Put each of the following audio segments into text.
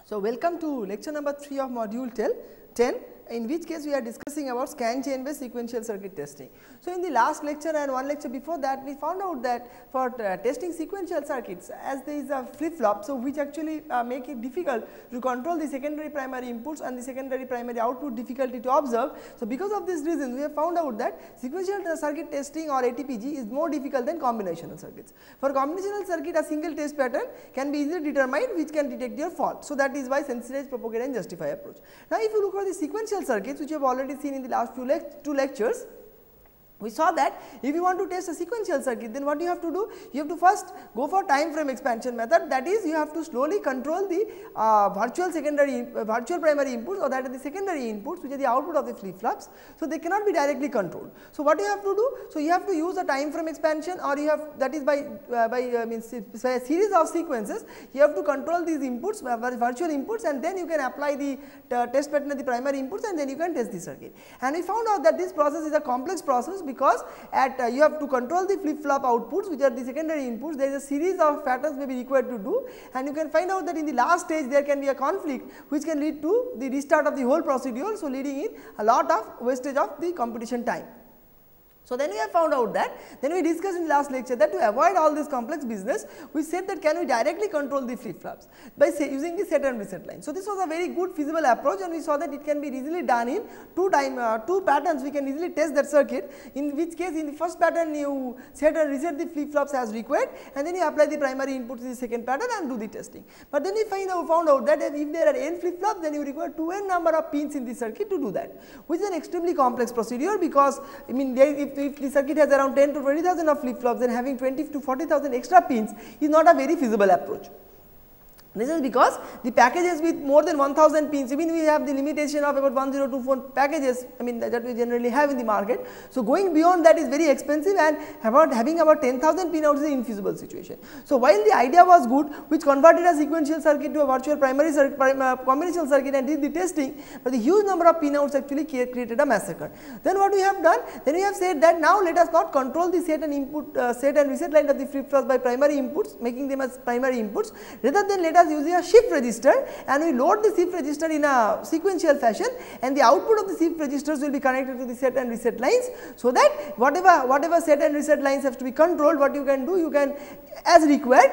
So, welcome to lecture number 3 of module 10, in which case we are discussing about scan chain based sequential circuit testing. So, in the last lecture and one lecture before that, we found out that for testing sequential circuits, as there is a flip flop, so which actually make it difficult to control the secondary primary inputs and the secondary primary output difficulty to observe. So, because of this reason we have found out that sequential circuit testing or ATPG is more difficult than combinational circuits. For combinational circuit, a single test pattern can be easily determined which can detect your fault. So, that is why sensitize, propagate and justify approach. Now, if you look at the sequential circuits which you have already seen in the last two lectures, we saw that if you want to test a sequential circuit, then what you have to do? You have to first go for time frame expansion method, that is you have to slowly control the virtual primary inputs, or that is the secondary inputs which are the output of the flip flops. So, they cannot be directly controlled. So, what you have to do? So, you have to use a time frame expansion, or you have, that is by a series of sequences, you have to control these inputs, virtual inputs, and then you can apply the test pattern of the primary inputs, and then you can test the circuit. And we found out that this process is a complex process, because at you have to control the flip flop outputs which are the secondary inputs. There is a series of patterns may be required to do, and you can find out that in the last stage there can be a conflict which can lead to the restart of the whole procedure. So, leading in a lot of wastage of the computation time. So, then we have found out that, then we discussed in the last lecture that to avoid all this complex business, we said that can we directly control the flip flops by using the set and reset line. So, this was a very good feasible approach, and we saw that it can be easily done in two patterns. We can easily test that circuit, in which case in the first pattern you set and reset the flip flops as required, and then you apply the primary inputs in the second pattern and do the testing. But then we found out that if there are n flip flops, then you require 2n number of pins in the circuit to do that, which is an extremely complex procedure, because I mean if the circuit has around 10 to 20,000 of flip flops, then having 20 to 40,000 extra pins is not a very feasible approach. This is because the packages with more than 1000 pins, even we have the limitation of about 1024 packages, I mean that we generally have in the market. So, going beyond that is very expensive, and having about 10,000 pin outs is an infeasible situation. So, while the idea was good, which converted a sequential circuit to a virtual primary circuit, combinational circuit, and did the testing, but the huge number of pin outs actually created a massacre. Then what we have done? Then we have said that now let us not control the set and reset line of the flip flops by primary inputs, making them as primary inputs. Rather than let us using a shift register, and we load the shift register in a sequential fashion, and the output of the shift registers will be connected to the set and reset lines. So, that whatever set and reset lines have to be controlled, what you can do, you can as required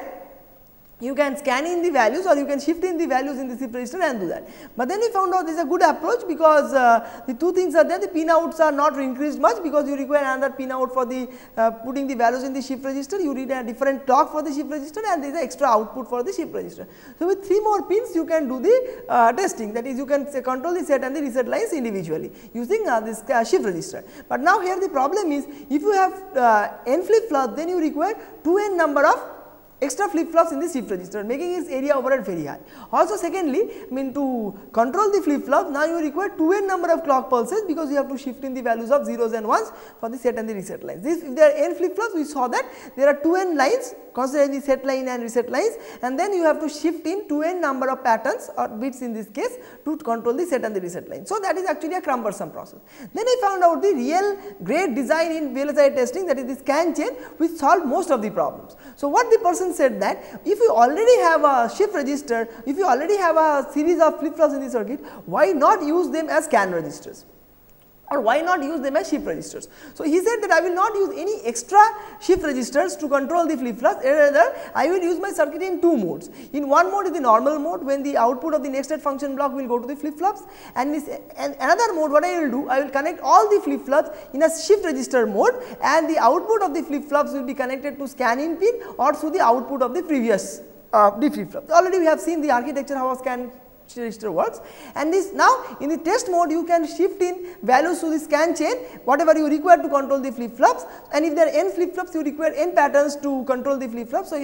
you can scan in the values, or you can shift in the values in the shift register and do that. But then we found out this is a good approach, because the two things are there, the pin outs are not increased much, because you require another pin out for the putting the values in the shift register, you need a different clock for the shift register, and there is an extra output for the shift register. So, with 3 more pins you can do the testing, that is you can control the set and the reset lines individually using this shift register. But now here the problem is, if you have n flip flops, then you require 2n number of extra flip flops in the shift register, making its area overhead very high. Also, secondly, I mean to control the flip flops, now you require 2n number of clock pulses, because you have to shift in the values of zeros and ones for the set and the reset lines. If there are n flip flops, we saw that there are 2n lines considering the set line and reset lines, and then you have to shift in 2n number of patterns or bits in this case to control the set and the reset line. So, that is actually a cumbersome process. Then I found out the real great design in VLSI testing, that is the scan chain, which solved most of the problems. So, what the person said that if you already have a shift register, if you already have a series of flip flops in the circuit, why not use them as scan registers, or why not use them as shift registers? So, he said that I will not use any extra shift registers to control the flip flops, rather I will use my circuit in 2 modes. In one mode is the normal mode, when the output of the next state function block will go to the flip flops, and another mode what I will do, I will connect all the flip flops in a shift register mode, and the output of the flip flops will be connected to scan in pin or through the output of the previous the flip flops. Already we have seen the architecture how a scan register works, and this now in the test mode you can shift in values to the scan chain whatever you require to control the flip flops, and if there are n flip flops you require n patterns to control the flip flops. So,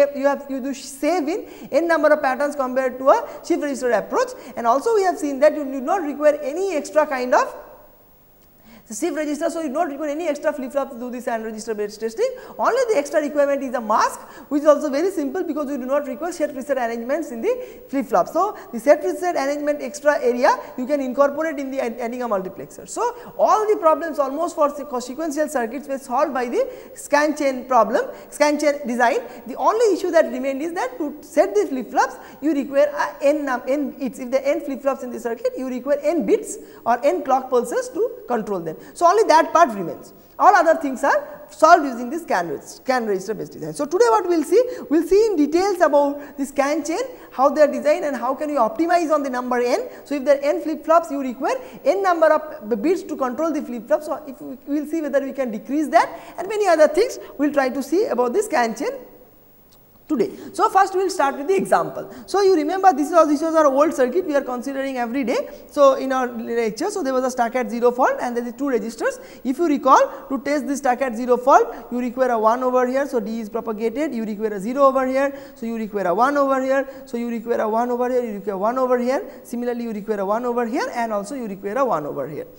you do save in n number of patterns compared to a shift register approach, and also we have seen that you do not require any extra kind of shift register, so you do not require any extra flip flop to do this AND register based testing. Only the extra requirement is the mask, which is also very simple because you do not require set reset arrangements in the flip flop. So, the set reset arrangement extra area you can incorporate in the adding a multiplexer. So, all the problems almost for sequential circuits were solved by the scan chain problem, scan chain design. The only issue that remained is that to set the flip flops you require n bits. If there are n flip flops in the circuit, you require n bits or n clock pulses to control them. So, only that part remains. All other things are solved using this scan register based design. So, today what we will see in details about the scan chain, how they are designed and how can you optimize on the number n. So, if there are n flip flops, you require n number of bits to control the flip flops. So, if we will see whether we can decrease that, and many other things we will try to see about the scan chain today. So, first we will start with the example. So, you remember this was our old circuit we are considering every day. So, in our lecture, so there was a stuck at 0 fault and there is 2 registers. If you recall, to test this stuck at 0 fault, you require a 1 over here. So, D is propagated, you require a 0 over here. So, you require a 1 over here. So, you require a 1 over here, you require 1 over here. Similarly, you require a 1 over here and also you require a 1 over here.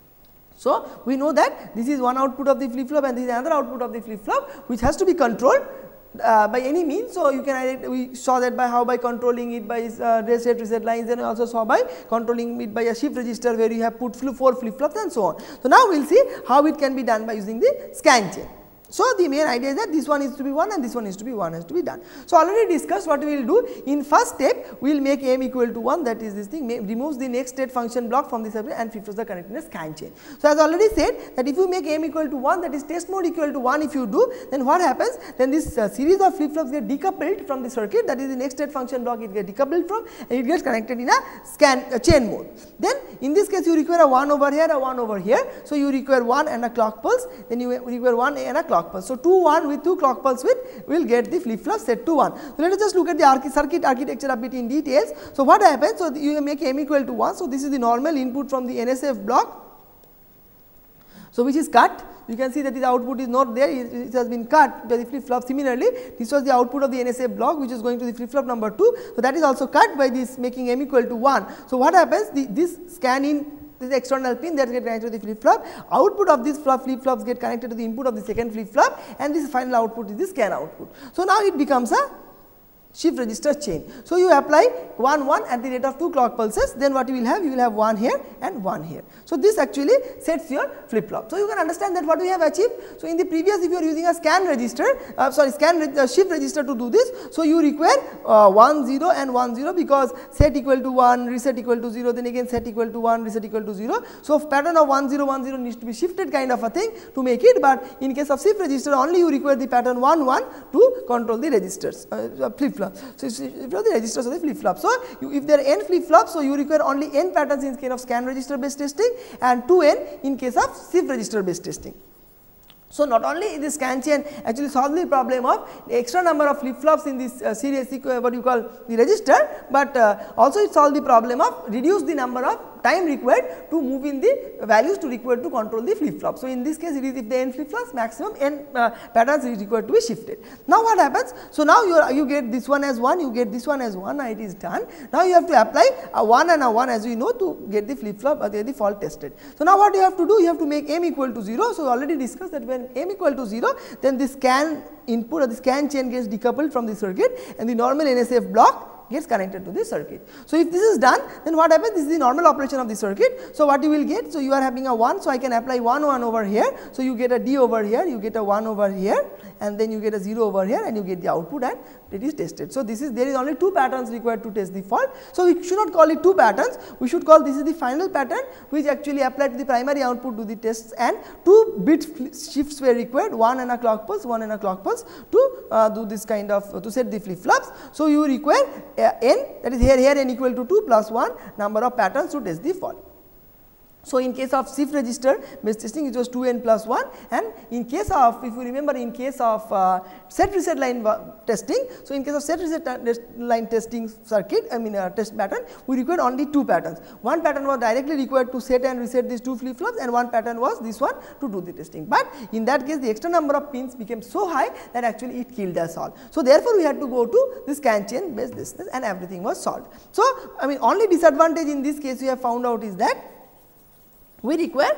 So, we know that this is one output of the flip flop and this is another output of the flip flop which has to be controlled by any means. So, you can we saw that by controlling it by set reset lines, and also saw by controlling it by a shift register where you have put 4 flip flops and so on. So, now we will see how it can be done by using the scan chain. So, the main idea is that this one is to be 1 and this one is to be 1 has to be done. So, already discussed what we will do in first step, we will make m equal to 1, that is this thing removes the next state function block from the circuit and flip flops the connected in a scan chain. So, as already said that if you make m equal to 1, that is test mode equal to 1, if you do, then what happens, then this series of flip flops get decoupled from the circuit, that is the next state function block it gets decoupled from and it gets connected in a chain mode. Then in this case you require a 1 over here, a 1 over here. So, you require 1 and a clock pulse, then you require 1 and a clock pulse. So, 2 1 with 2 clock pulse width will get the flip flop set to 1. So, let us just look at the circuit architecture a bit in details. So, what happens? So, you make m equal to 1. So, this is the normal input from the NSF block. So, which is cut. You can see that the output is not there, it has been cut by the flip flop. Similarly, this was the output of the NSF block which is going to the flip flop number 2. So, that is also cut by this making m equal to 1. So, what happens? This scan in this external pin that get connected to the flip flop, output of this flip flops get connected to the input of the second flip flop and this final output is the scan output. So, now it becomes a shift register chain. So, you apply 1 1 at the rate of 2 clock pulses, then what you will have? You will have 1 here and 1 here. So, this actually sets your flip flop. So, you can understand that what we have achieved. So, in the previous if you are using a scan register, shift register to do this. So, you require 1 0 and 1 0 because set equal to 1, reset equal to 0, then again set equal to 1, reset equal to 0. So, pattern of 1 0 1 0 needs to be shifted kind of a thing to make it, but in case of shift register only you require the pattern 1 1 to control the registers flip flop. So, the registers of the flip flop. So, if there are n flip flops, so you require only n patterns in case of scan register based testing and 2n in case of shift register based testing. So, not only this scan chain actually solve the problem of the extra number of flip flops in this series what you call the register, but also it solve the problem of reduce the number of time required to move in the values to required to control the flip flop. So, in this case it is if the n flip flops maximum n patterns is required to be shifted. Now, what happens? So, now you get this one as 1, you get this one as 1, now it is done. Now, you have to apply a 1 and a 1 as we know to get the flip flop get the fault tested. So, now what you have to do? You have to make m equal to 0. So, already discussed that when m equal to 0, then the scan input or the scan chain gets decoupled from the circuit and the normal NSF block gets connected to the circuit. So, if this is done, then what happens? This is the normal operation of the circuit. So, what you will get? So, you are having a 1. So, I can apply 1 1 over here. So, you get a D over here, you get a 1 over here and then you get a 0 over here and you get the output and it is tested. So, this is there is only 2 patterns required to test the fault. So, we should not call it 2 patterns, we should call this is the final pattern which actually applied to the primary output to the tests and 2 bit shifts were required, 1 and a clock pulse, 1 and a clock pulse to do this kind of to set the flip flops. So, you require n, that is here n equal to 2 plus 1 number of patterns to test the fault. So, in case of shift register based testing it was 2n plus 1 and in case of, if you remember, in case of set reset line testing. So, in case of set reset line testing circuit test pattern, we required only 2 patterns. One pattern was directly required to set and reset these 2 flip flops and one pattern was this one to do the testing. But in that case the extra number of pins became so high that actually it killed us all. So, therefore, we had to go to this scan chain based this and everything was solved. So, only disadvantage in this case we have found out is that we require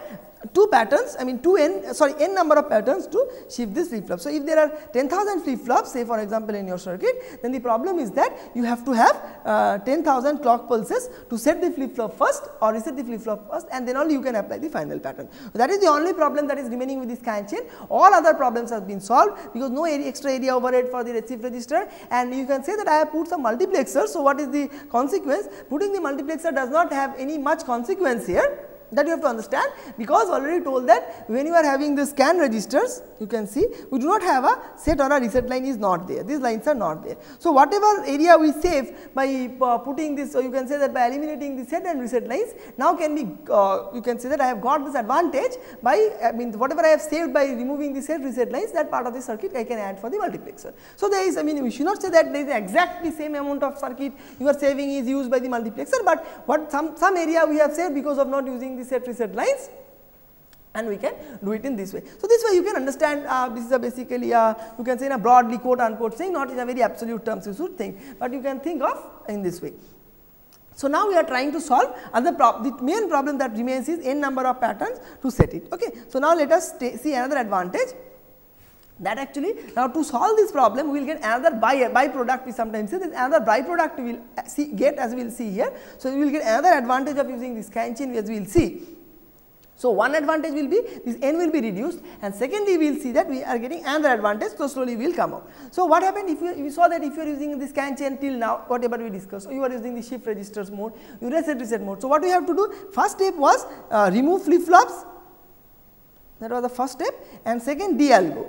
2 patterns, I mean n number of patterns to shift this flip flop. So, if there are 10,000 flip flops, say for example in your circuit, then the problem is that you have to have 10,000 clock pulses to set the flip flop first or reset the flip flop first, and then only you can apply the final pattern. So, that is the only problem that is remaining with this scan chain. All other problems have been solved because no extra area overhead for the receive register, and you can say that I have put some multiplexer. So, what is the consequence? Putting the multiplexer does not have any much consequence here. That you have to understand, because already told that when you are having the scan registers, you can see we do not have a set or a reset line is not there, these lines are not there. So, whatever area we save by putting this, so you can say that by eliminating the set and reset lines, now can be you can say that I have got this advantage by, I mean whatever I have saved by removing the set reset lines, that part of the circuit I can add for the multiplexer. So, there is, I mean we should not say that there is exactly same amount of circuit you are saving is used by the multiplexer, but what some area we have saved because of not using the set reset lines, and we can do it in this way. So, this way you can understand this is a basically you can say in a broadly quote unquote saying, not in a very absolute terms you should think, but you can think of in this way. So, now we are trying to solve the main problem that remains is n number of patterns to set it. Okay. So, now let us see another advantage, that actually now to solve this problem we will get another byproduct, we sometimes say, there is another byproduct we will get as we will see here. So, we will get another advantage of using this scan chain as we will see. So, one advantage will be this n will be reduced, and secondly we will see that we are getting another advantage. So, slowly we will come out. So, what happened if you saw that if you are using the scan chain till now, whatever we discussed, so you are using the shift registers mode, you reset mode. So, what we have to do, first step was remove flip flops, that was the first step, and second de-algo.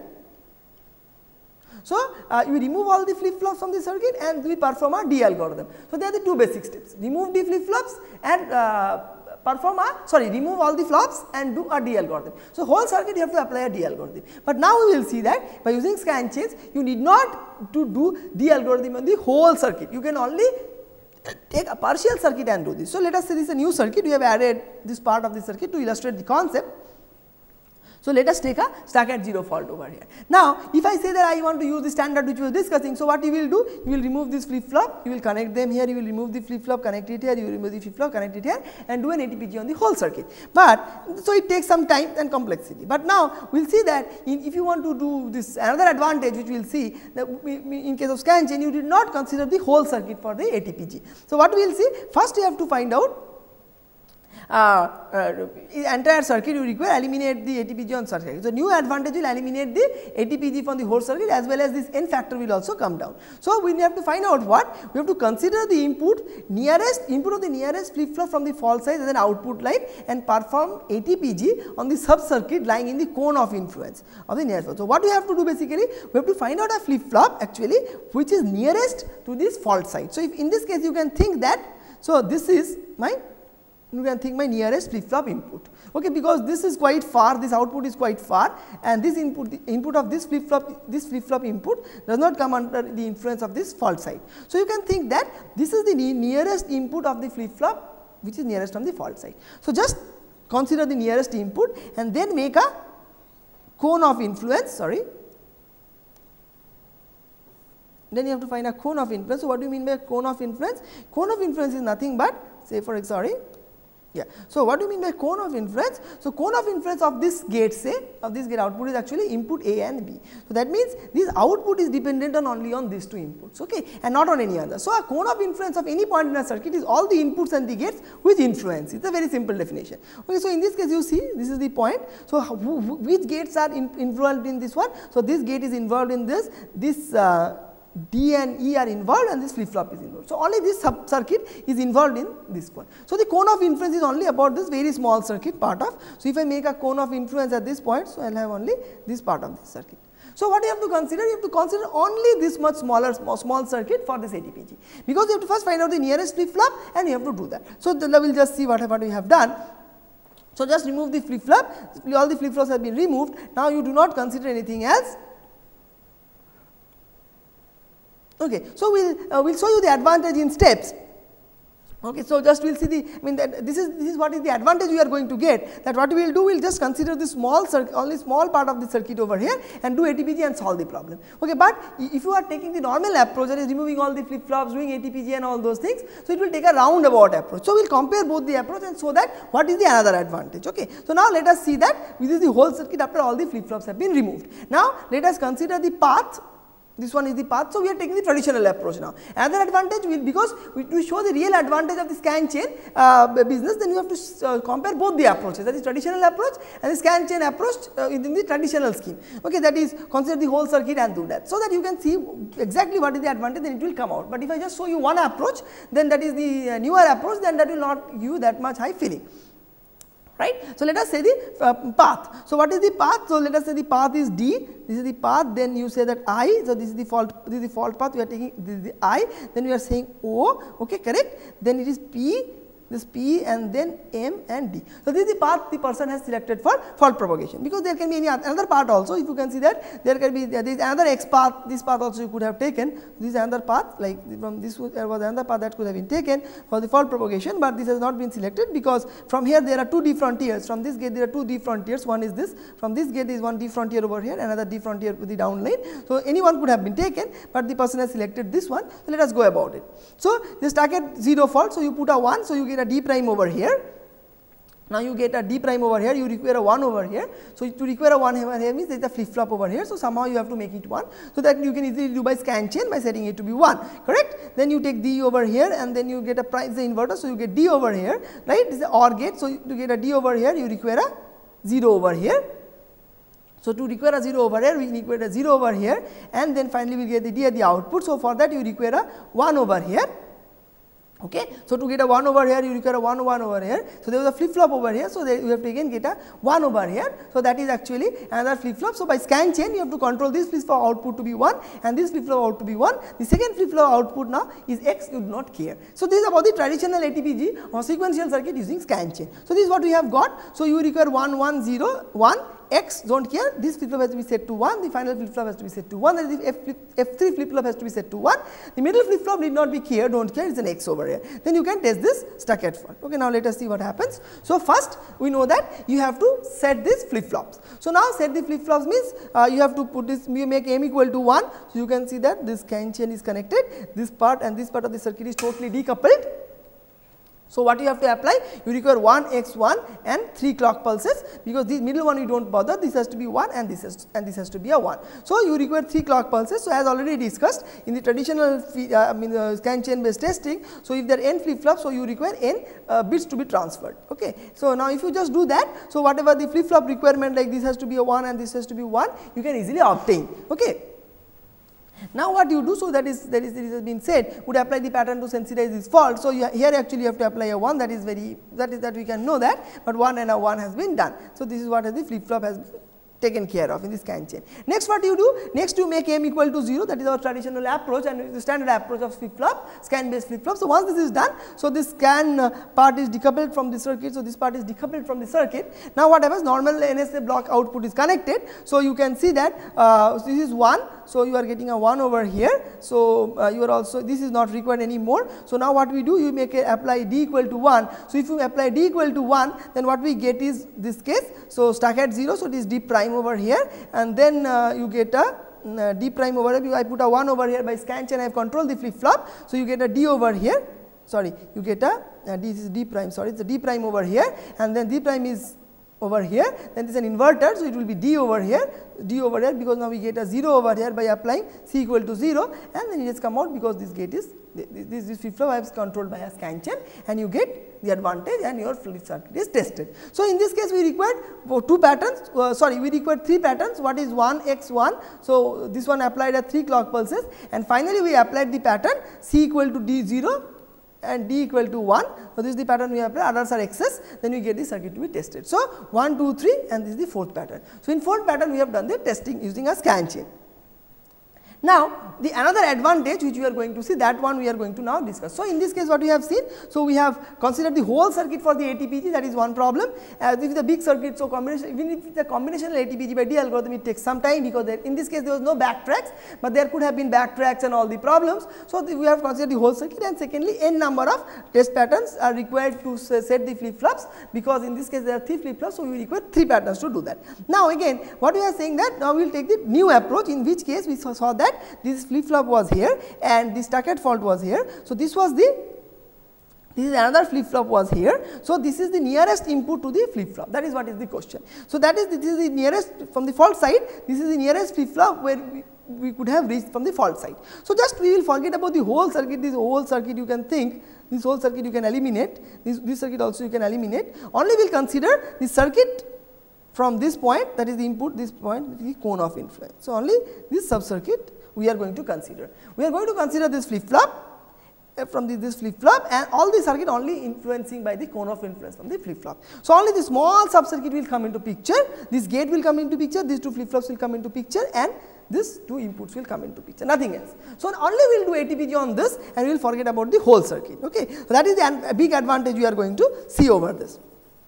So, you remove all the flip flops from the circuit and we perform a D algorithm. So, they are the two basic steps, remove the flip flops and remove all the flops and do a D algorithm. So, whole circuit you have to apply a D algorithm. But now we will see that by using scan chains you need not to do D algorithm on the whole circuit, you can only take a partial circuit and do this. So, let us say this is a new circuit, we have added this part of the circuit to illustrate the concept. So, let us take a stuck at 0 fault over here. Now, if I say that I want to use the standard which we were discussing, so what you will do? You will remove this flip flop, you will connect them here, you will remove the flip flop, connect it here, you will remove the flip flop, connect it here, and do an ATPG on the whole circuit. But, so it takes some time and complexity. But now, we will see that if you want to do this, another advantage which we will see, that in case of scan chain you did not consider the whole circuit for the ATPG. So, what we will see? First you have to find out entire circuit you require, eliminate the ATPG on circuit. So, new advantage will eliminate the ATPG from the whole circuit, as well as this n factor will also come down. So, we have to find out what? We have to consider the input of the nearest flip flop from the fault side as an output line and perform ATPG on the sub circuit lying in the cone of influence of the nearest fault. So, what we have to do basically? We have to find out a flip flop actually which is nearest to this fault side. So, if in this case you can think that, so this is my, you can think my nearest flip flop input, okay, because this is quite far, this output is quite far, and this input, the input of this flip flop input does not come under the influence of this fault side. So, you can think that this is the nearest input of the flip flop which is nearest from the fault side. So, just consider the nearest input and then make a cone of influence, then you have to find a cone of influence. So, what do you mean by cone of influence? Cone of influence is nothing but, say for example, so what do you mean by cone of influence? So, cone of influence of this gate, say of this gate output is actually input A and B. So, that means this output is dependent on only on these two inputs, okay, and not on any other. So, a cone of influence of any point in a circuit is all the inputs and the gates which influence. It is a very simple definition. Okay, so, in this case you see this is the point. So, which gates are involved in this one? So, this gate is involved in this D and E are involved and this flip flop is involved. So, only this sub circuit is involved in this one. So, the cone of influence is only about this very small circuit part of. So, if I make a cone of influence at this point, so I will have only this part of this circuit. So, what you have to consider? You have to consider only this much small circuit for this ATPG, because you have to first find out the nearest flip flop and you have to do that. So, then we will just see what we have done. So, just remove the flip flop, all the flip flops have been removed. Now, you do not consider anything else. Okay. So, we will show you the advantage in steps Okay, so just we will see the, I mean that this is what is the advantage we are going to get, that what we will do, we will just consider the small circuit, only small part of the circuit over here and do ATPG and solve the problem. Okay, but if you are taking the normal approach, that is removing all the flip flops, doing ATPG and all those things, so it will take a roundabout approach. So we will compare both the approach and show that what is the another advantage. Okay, so now let us see that this is the whole circuit after all the flip flops have been removed. Now let us consider the path. This one is the path. So we are taking the traditional approach now. Another advantage will, because we show the real advantage of the scan chain business, then you have to compare both the approaches, that is traditional approach and the scan chain approach within the traditional scheme. Okay, that is consider the whole circuit and do that, so that you can see exactly what is the advantage, then it will come out. But if I just show you one approach, then that is the newer approach, then that will not give you that much high feeling. Right. So let us say the path. So what is the path? So let us say the path is D, this is the path, then you say that I, so this is the fault path, we are taking this is the I, then we are saying O, okay, correct, then it is P, this P and then M and D. So this is the path the person has selected for fault propagation, because there can be any another path also. If you can see that there can be, there is another X path, this path also you could have taken, this is another path, like from this there was another path that could have been taken for the fault propagation, but this has not been selected because from here there are two D frontiers, from this gate there are two D frontiers, one is this, from this gate is one D frontier over here, another D frontier with the down lane. So anyone could have been taken, but the person has selected this one, so let us go about it. So this target 0 fault, so you put a 1, so you get a D prime over here. Now you get a D prime over here, you require a 1 over here. So to require a 1 over here means there is a flip flop over here. So somehow you have to make it 1. So that you can easily do by scan chain by setting it to be 1, correct. Then you take D over here and then you get a prime, the inverter. So you get D over here, right. This is the OR gate. So to get a D over here, you require a 0 over here. So to require a 0 over here, we require a 0 over here, and then finally we get the D at the output. So for that you require a 1 over here. Okay. So to get a 1 over here, you require a 1 over here. So there was a flip flop over here. So there you have to again get a 1 over here. So that is actually another flip flop. So by scan chain, you have to control this flip flop output to be 1 and this flip flop output to be 1. The second flip flop output now is X, you do not care. So this is about the traditional ATPG or sequential circuit using scan chain. So this is what we have got. So you require 1 1 0 1. X, do not care, this flip flop has to be set to 1, the final flip flop has to be set to 1, that is the F3 flip flop has to be set to 1, the middle flip flop need not be care, do not care, it is an X over here. Then you can test this Stuckert fault. Okay, now let us see what happens. So first we know that you have to set these flip flops. So now set the flip flops means you have to put this, you make M equal to 1, so you can see that this scan chain is connected, this part and this part of the circuit is totally decoupled. So what you have to apply? You require 1 x1 and 3 clock pulses, because the middle one you do not bother, this has to be 1 and this has to be a 1. So you require 3 clock pulses. So as already discussed in the traditional scan chain based testing, so if there are n flip flops, so you require n bits to be transferred. Okay. So now if you just do that, so whatever the flip flop requirement, like this has to be a 1 and this has to be 1, you can easily obtain. Okay. Now what you do, so that is has been said, would apply the pattern to sensitize this fault. So here actually you have to apply a 1, that is very, that we can know that, but 1 and a 1 has been done. So this is what the flip flop has been taken care of in the scan chain. Next what you do? Next you make M equal to 0, that is our traditional approach and the standard approach of flip flop, scan based flip flop. So once this is done, so this scan part is decoupled from the circuit, so this part is decoupled from the circuit. Now what happens? Normal NSA block output is connected, so you can see that this is 1, so you are getting a 1 over here. So you are also, this is not required anymore. So now what we do? You make apply D equal to 1. So if you apply D equal to 1, then what we get is this case. So stuck at 0, so it is D prime over here, and then you get a D prime over here. I put a 1 over here by scan chain, I have controlled the flip flop. So you get a D over here, sorry, you get a this is D prime, sorry, it is a D prime over here, and then D prime is over here, then this is an inverter, so it will be D over here, because now we get a 0 over here by applying C equal to 0, and then it has come out because this gate is, this flip flop is controlled by a scan chain, and you get the advantage and your flip circuit is tested. So in this case we required 2 patterns, we required 3 patterns. What is 1 x 1? So this one applied at 3 clock pulses, and finally we applied the pattern C equal to D 0 and D equal to 1. So this is the pattern we apply, others are excess, then we get the circuit to be tested. So 1, 2, 3, and this is the 4th pattern. So in 4th pattern we have done the testing using a scan chain. Now, the another advantage which we are going to see, that one we are going to now discuss. So, in this case what we have seen, so we have considered the whole circuit for the ATPG, that is one problem. As if the big circuit, so combination, even if the combinational ATPG by D algorithm, it takes some time, because there, in this case there was no backtracks, but there could have been backtracks and all the problems. So, we have considered the whole circuit, and secondly n number of test patterns are required to set the flip flops, because in this case there are 3 flip flops, so we require 3 patterns to do that. Now, again what we are saying that now we will take the new approach, in which case we saw that this flip flop was here and this Tuckett fault was here. So, this is another flip flop was here. So, this is the nearest input to the flip flop, that is what is the question. So, that is, this is the nearest from the fault side, this is the nearest flip flop where we could have reached from the fault side. So, just we will forget about the whole circuit, this whole circuit you can think, this whole circuit you can eliminate, this circuit also you can eliminate, only we will consider the circuit from this point, that is the input, this point, the cone of influence. So, only this sub circuit we are going to consider. We are going to consider this flip flop from this flip flop, and all the circuit only influencing by the cone of influence from the flip flop. So, only the small sub circuit will come into picture, this gate will come into picture, these 2 flip flops will come into picture, and these 2 inputs will come into picture, nothing else. So, only we will do ATPG on this, and we will forget about the whole circuit. Okay. So, that is the big advantage we are going to see over this.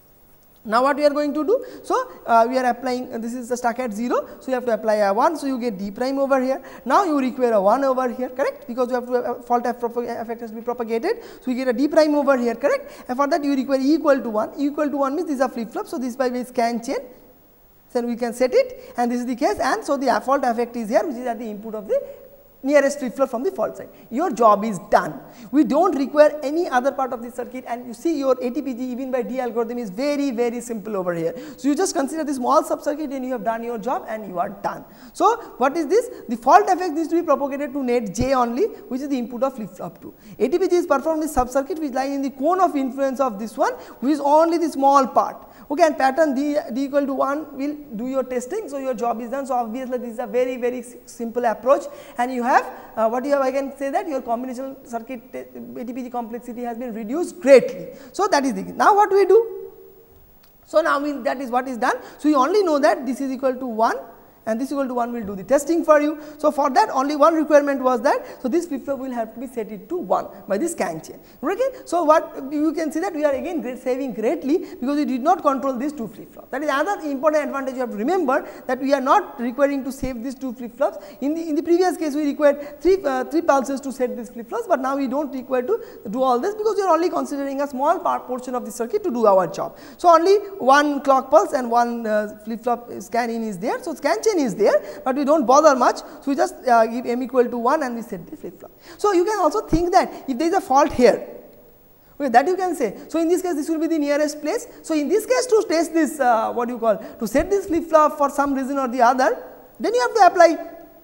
Now, what we are going to do? So, we are applying, this is the stuck at 0. So, you have to apply a 1. So, you get D prime over here. Now, you require a 1 over here, correct, because you have to fault effect has to be propagated. So, you get a D prime over here, correct, and for that you require E equal to 1. E equal to 1 means these are flip flops. So, this by way scan chain. So, we can set it, and this is the case, and so the fault effect is here, which is at the input of the nearest flip flop from the fault side. Your job is done. We do not require any other part of the circuit, and you see your ATPG even by D algorithm is very simple over here. So, you just consider this small sub circuit and you have done your job and you are done. So, what is this? The fault effect needs to be propagated to net J only, which is the input of flip flop 2. ATPG is performed with sub circuit which lies in the cone of influence of this one, which is only the small part. Okay, and pattern D equal to 1 will do your testing. So, your job is done. So, obviously, this is a very simple approach, and you have what you have, I can say that your combinational circuit ATPG complexity has been reduced greatly. So, that is the thing. Now, what we do? So, now that is what is done. So, you only know that this is equal to 1 and this equal to 1 will do the testing for you. So, for that only one requirement was that, so this flip flop will have to be set it to 1 by this scan chain. Okay. So, what you can see that we are again saving greatly, because we did not control these 2 flip flops. That is another important advantage you have to remember, that we are not requiring to save these 2 flip flops. In the previous case we required 3 pulses to set these flip flops, but now we do not require to do all this, because we are only considering a small portion of the circuit to do our job. So, only 1 clock pulse and 1 flip flop scan in is there. So, scan chain is there, but we do not bother much. So, we just give m equal to 1 and we set the flip flop. So, you can also think that if there is a fault here, okay, that you can say. So, in this case this will be the nearest place. So, in this case to test this what you call, to set this flip flop for some reason or the other, then you have to apply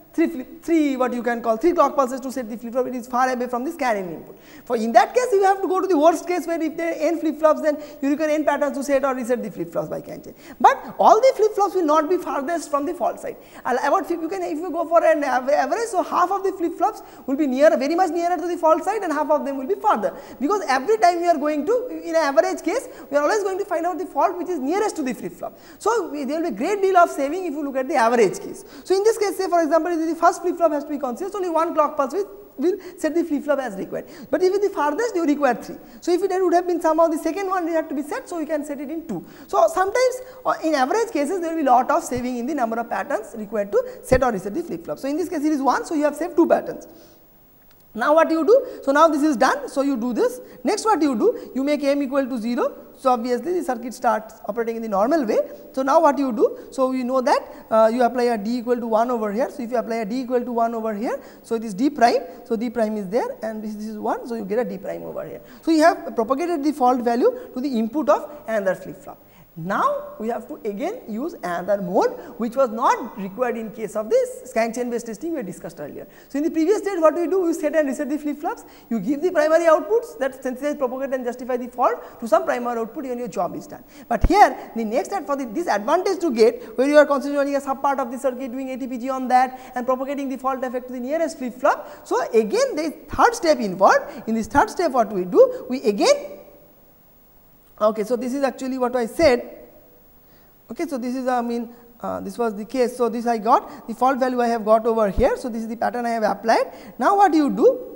3 what you can call 3 clock pulses to set the flip flop. It is far away from the scanning input. For in that case you have to go to the worst case, where if there are n flip flops, then you require n patterns to set or reset the flip flops by scan chain. But all the flip flops will not be farthest from the fault side. About if you go for an average, so half of the flip flops will be very much nearer to the fault side and half of them will be farther, because every time we are going to, in an average case, we are always going to find out the fault which is nearest to the flip flop. So, there will be a great deal of saving if you look at the average case. So, in this case, say for example, the first flip flop has to be considered, only 1 clock pulse will set the flip flop as required. But if it is the farthest, you require 3. So, if it would have been somehow the second one had to be set, so you can set it in 2. So, sometimes in average cases there will be lot of saving in the number of patterns required to set or reset the flip flop. So, in this case it is 1, so you have saved 2 patterns. Now, what you do? So, now this is done. So, you do this. Next what you do? You make m equal to 0. So, obviously, the circuit starts operating in the normal way. So, now what you do? So, you know that you apply a D equal to 1 over here. So, if you apply a D equal to 1 over here, so it is D prime. So, D prime is there and this is 1. So, you get a D prime over here. So, you have propagated the fault value to the input of another flip flop. Now, we have to again use another mode which was not required in case of this scan chain based testing we discussed earlier. So, in the previous stage what we do, we set and reset the flip flops, you give the primary outputs that sensitize, propagate and justify the fault to some primary output, and your job is done. But here the next step for this advantage to get, where you are considering a sub part of the circuit, doing ATPG on that and propagating the fault effect to the nearest flip flop. So, again the third step involved. In this third step what we do, we again, okay, so this is actually what I said. Okay, so this is this was the case. So, this I got the fault value I have got over here. So, this is the pattern I have applied. Now, what you do?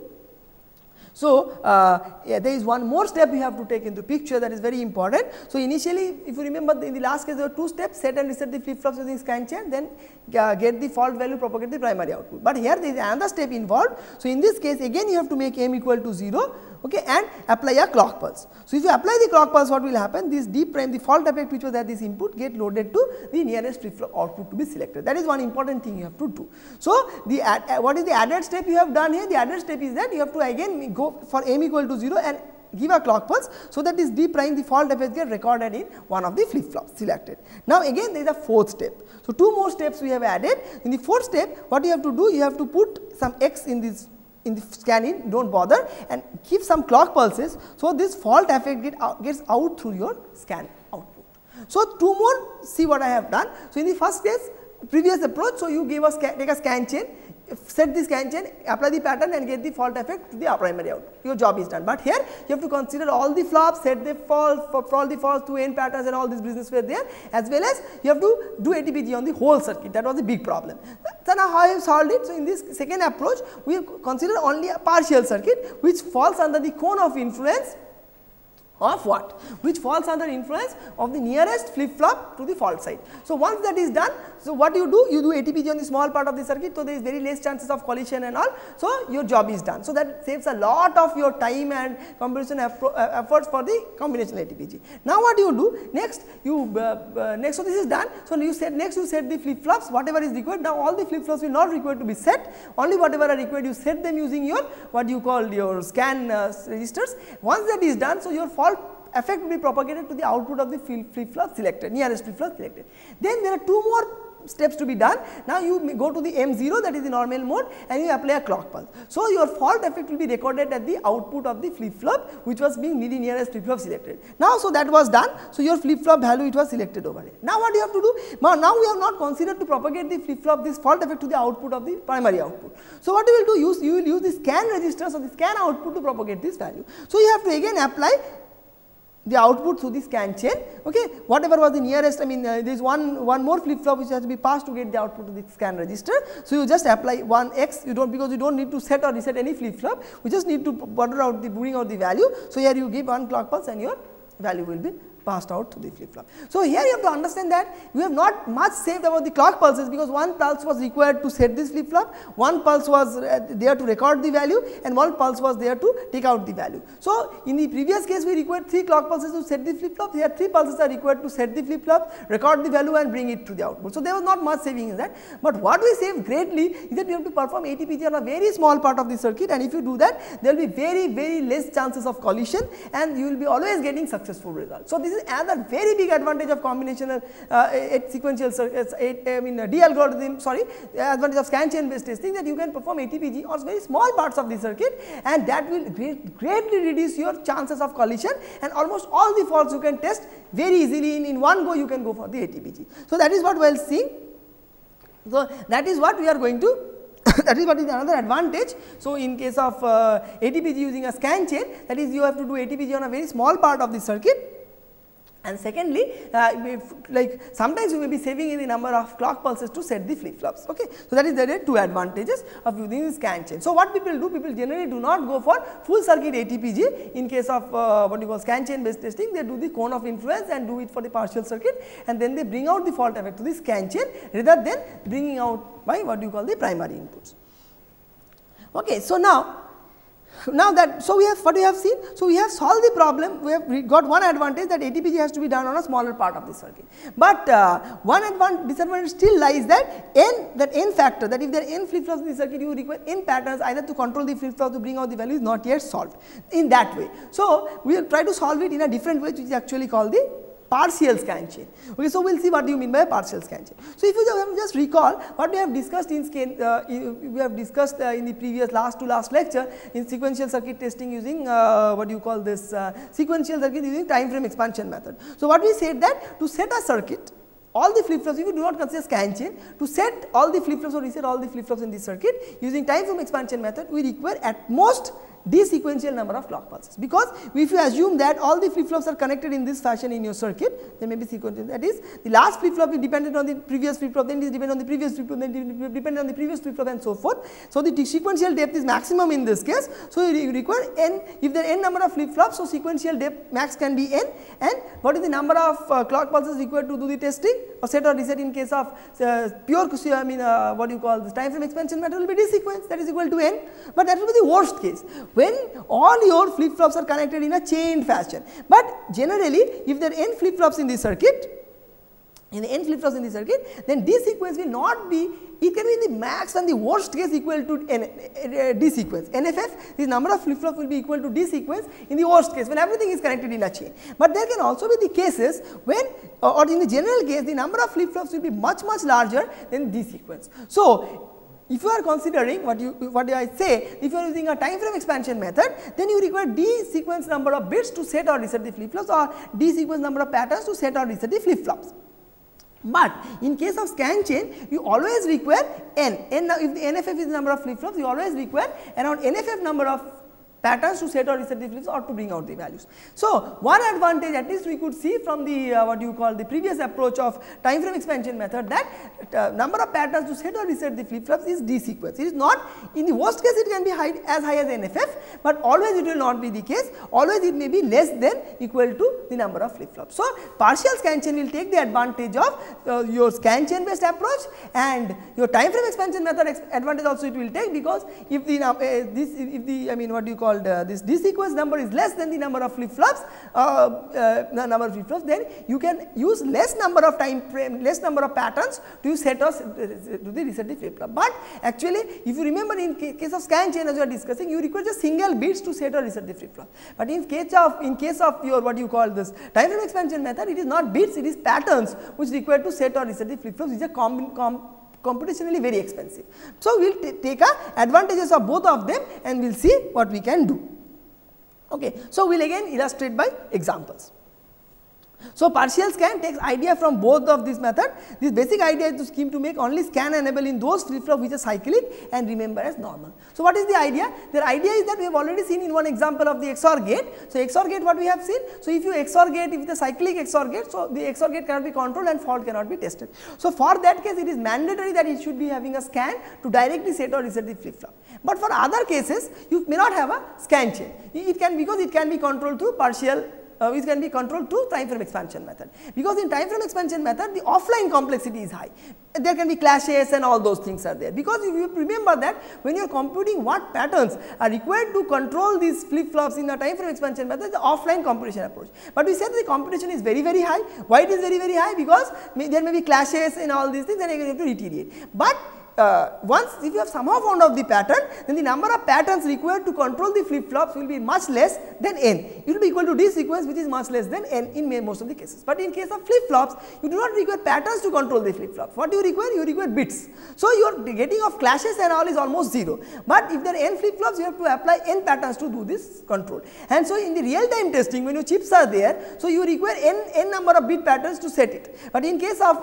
So, yeah, there is one more step you have to take into picture, that is very important. So, initially if you remember in the last case there were 2 steps, set and reset the flip flops using scan chain, then get the fault value, propagate the primary output. But here there is another step involved. So, in this case again you have to make m equal to 0, okay, and apply a clock pulse. So, if you apply the clock pulse, what will happen? This D prime, the fault effect which was at this input, get loaded to the nearest flip flop output to be selected. That is one important thing you have to do. So, the what is the added step you have done here? The added step is that you have to again go for m equal to 0 and give a clock pulse, so that this D prime, the fault effect get recorded in one of the flip flops selected. Now, again there is a 4th step. So, 2 more steps we have added. In the 4th step, what you have to do? You have to put some x in this, in the scan in, do not bother, and give some clock pulses. So, this fault effect gets out through your scan output. So, 2 more, see what I have done. So, in the first case, previous approach, so you give a take a scan chain, set the scan chain, apply the pattern and get the fault effect to the primary output. Your job is done. But here you have to consider all the flops, set the fault, solve the faults to n patterns and all this business were there, as well as you have to do ATPG on the whole circuit. That was the big problem. So, now how I have solved it? So, in this second approach we have considered only a partial circuit which falls under the cone of influence of what? Which falls under influence of the nearest flip flop to the fault side. So, once that is done, so what you do? You do ATPG on the small part of the circuit, so there is very less chances of collision and all. So, your job is done. So, that saves a lot of your time and computation efforts for the combinational ATPG. Now, what you do? Next, you so this is done. So, you set next you set the flip flops, whatever is required. Now, all the flip flops will not required to be set, only whatever are required you set them using your what you call your scan registers. Once that is done, so your fault effect will be propagated to the output of the flip flop selected, nearest flip flop selected. Then there are 2 more steps to be done. Now, you go to the M0, that is the normal mode, and you apply a clock pulse. So, your fault effect will be recorded at the output of the flip flop which was being the nearest flip flop selected. Now, so that was done. So, your flip flop value it was selected over here. Now, what you have to do? Now, we have not considered to propagate the flip flop this fault effect to the output of the primary output. So, what you will do? You will use the scan registers or the scan output to propagate this value. So, you have to again apply the output through the scan chain, okay, whatever was the nearest. I mean there is one more flip flop which has to be passed to get the output to the scan register. So, you just apply 1 x, you don't, because you do not need to set or reset any flip flop, we just need to bring out the value. So, here you give 1 clock pulse and your value will be passed out to the flip flop. So, here you have to understand that we have not much saved about the clock pulses, because 1 pulse was required to set this flip flop, 1 pulse was there to record the value, and 1 pulse was there to take out the value. So, in the previous case we required 3 clock pulses to set the flip flop, here 3 pulses are required to set the flip flop, record the value and bring it to the output. So, there was not much saving in that, but what we saved greatly is that we have to perform ATPG on a very small part of the circuit, and if you do that there will be very less chances of collision and you will be always getting successful results. So, this is another very big advantage of combinational sequential circuits, D algorithm, sorry, advantage of scan chain based testing, that you can perform ATPG on very small parts of the circuit, and that will greatly reduce your chances of collision, and almost all the faults you can test very easily in one go, you can go for the ATPG. So, that is what we are seeing. So, that is what we are going to that is what is another advantage. So, in case of ATPG using a scan chain, that is you have to do ATPG on a very small part of the circuit. And secondly, like sometimes you may be saving in the number of clock pulses to set the flip flops. Okay. So, that is the 2 advantages of using the scan chain. So, what people do? People generally do not go for full circuit ATPG. In case of what you call scan chain based testing, they do the cone of influence and do it for the partial circuit, and then they bring out the fault effect to the scan chain rather than bringing out by what you call the primary inputs. Okay. So, now that, so we have what we have seen. So, we have solved the problem. We have got one advantage, that ATPG has to be done on a smaller part of the circuit, but one disadvantage still lies that n factor, that if there are n flip flops in the circuit, you require n patterns either to control the flip flop to bring out the value is not yet solved in that way. So, we will try to solve it in a different way, which is actually called the partial scan chain. Okay, so, we will see what do you mean by a partial scan chain. So, if you just recall what we have discussed in the previous last lecture in sequential circuit testing using what you call this sequential circuit using time frame expansion method. So, what we said that to set a circuit, all the flip flops, if you do not consider scan chain, to set all the flip flops or reset all the flip flops in the circuit using time frame expansion method, we require at most d sequential number of clock pulses, because if you assume that all the flip flops are connected in this fashion in your circuit, then maybe sequential, that is the last flip flop is dependent on the previous flip flop, then it is dependent on the previous flip flop, then dependent on the previous flip flop and so forth. So, the sequential depth is maximum in this case. So, you require n, if there are n number of flip flops, so sequential depth max can be n, and what is the number of clock pulses required to do the testing or set or reset in case of pure what you call this time frame expansion method will be d sequence, that is equal to n, but that will be the worst case when all your flip flops are connected in a chained fashion. But generally if there are n flip flops in the circuit, then d sequence will not be, it can be in the max and the worst case equal to d sequence. NFF, this number of flip flops will be equal to d sequence in the worst case when everything is connected in a chain. But there can also be the cases when, or in the general case, the number of flip flops will be much larger than d sequence. So, if you are considering what I say, if you are using a time frame expansion method, then you require d sequence number of bits to set or reset the flip flops, or d sequence number of patterns to set or reset the flip flops. But in case of scan chain, you always require n. Now, if the NFF is the number of flip flops, you always require around NFF number of patterns to set or reset the flips or to bring out the values. So, one advantage at least we could see from the what you call the previous approach of time frame expansion method, that number of patterns to set or reset the flip flops is d sequence. It is not, in the worst case it can be as high as NFF, but always it will not be the case, always it may be less than equal to the number of flip flops. So, partial scan chain will take the advantage of your scan chain based approach, and your time frame expansion method advantage also it will take, because if the what you call this d sequence number is less than the number of flip flops, then you can use less number of less number of patterns to set or to the reset the flip flop. But actually, if you remember, in case of scan chain as we are discussing, you require just single bits to set or reset the flip flop. But in case of your what you call this time frame expansion method, it is not bits, it is patterns which require to set or reset the flip flops, which are computationally very expensive. So, we will take advantages of both of them and we will see what we can do. Okay. So, we will again illustrate by examples. So, partial scan takes idea from both of these methods. This basic idea is to scheme to make only scan enable in those flip flops which are cyclic and remember as normal. So, what is the idea? The idea is that we have already seen in one example of the XOR gate. So, XOR gate what we have seen? So, if you XOR gate, if the cyclic XOR gate, so the XOR gate cannot be controlled and fault cannot be tested. So, for that case it is mandatory that it should be having a scan to directly set or reset the flip flop. But for other cases you may not have a scan chain. It can, because it can be controlled through partial which can be controlled through time frame expansion method, because in time frame expansion method the offline complexity is high, there can be clashes and all those things are there, because if you remember that when you are computing what patterns are required to control these flip flops in the time frame expansion method, the offline computation approach. But we said the computation is very high. Why it is very high? Because there may be clashes and all these things and you have to deteriorate. But once if you have somehow found out the pattern, then the number of patterns required to control the flip flops will be much less than n. It will be equal to d sequence, which is much less than n in most of the cases. But in case of flip flops, you do not require patterns to control the flip flops. What do you require? You require bits. So, your getting of clashes and all is almost 0. But if there are n flip flops, you have to apply n patterns to do this control. And so, in the real time testing, when your chips are there, so you require n number of bit patterns to set it. But in case of